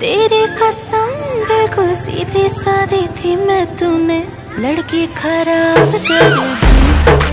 तेरी कसम बिल्कुल सीधी सादी थी मैं, तूने लड़की खराब कर दी।